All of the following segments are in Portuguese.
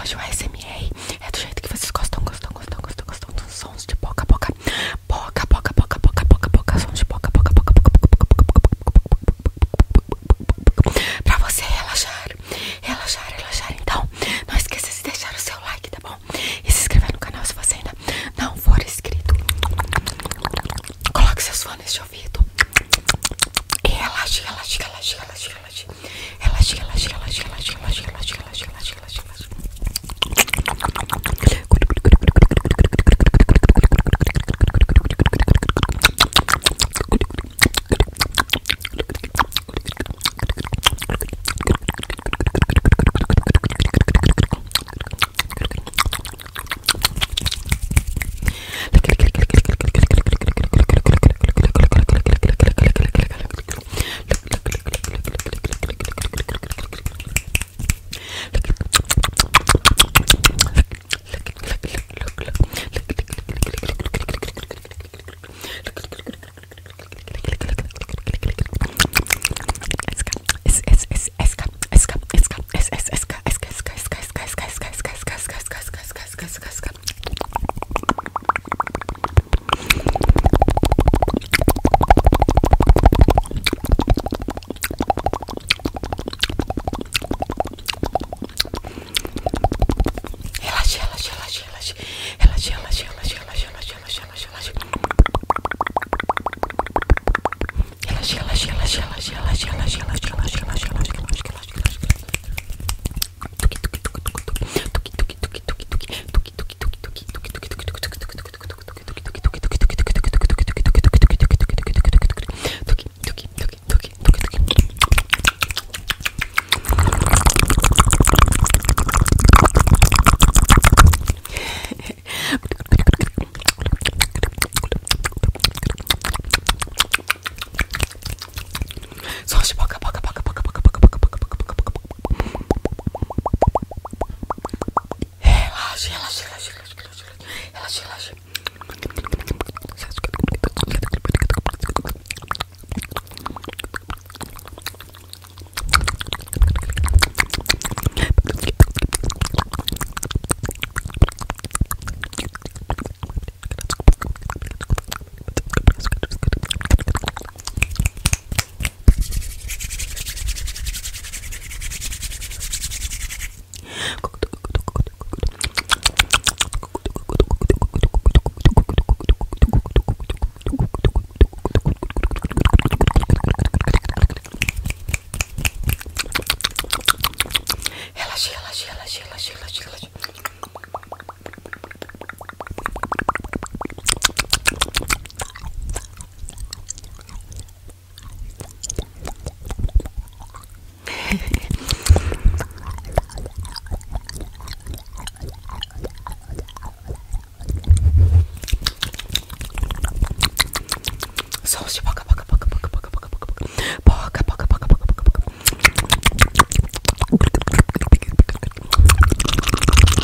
hoje o ASMR é do jeito que vocês gostam dos sons de boca a boca. Boca, boca, boca, boca, boca, boca, sons de boca, boca, boca, boca, boca, boca, boca, boca, pra você relaxar, relaxar, relaxar. Então, não esqueça de deixar o seu like, tá bom? E se inscrever no canal se você ainda não for inscrito. Coloque seus fones de ouvido e relaxe, relaxe, relaxe, relaxe, relaxe. Relaxe, relaxe, relaxe, relaxe, relaxe, relaxe, relaxe, relaxe, relaxe, relaxe. Sons de boca, boca, boca, boca, boca, boca, boca, boca, boca, boca, boca, boca. Relaxe, relaxe, relaxe, relaxe, relaxe, relaxe. Relaxe, relaxe, relaxe, relaxe, relaxe, relaxe. Sons de boca, boca, boca, boca, boca, boca, boca, boca, boca, boca, boca, boca, boca, boca.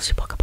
Vamos de boca